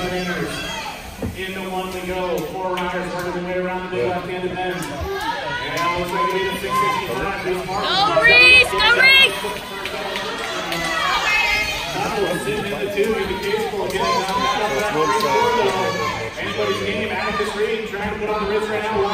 winners. Into one we go. 4 rounders working their way around the big left-handed men. And looks like it'll be the 665. Go Reese! Go Reese! Tunnel sitting in the 2. He'd be capable of getting knocked out of that 3-4 though. Anybody's game. Atticus Reed trying to put on the wrist right now.